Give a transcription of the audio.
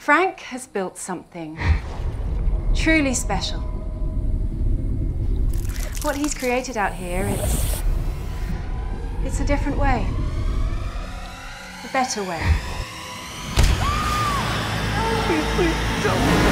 Frank has built something truly special. What he's created out here, it's a different way. A better way. Please don't.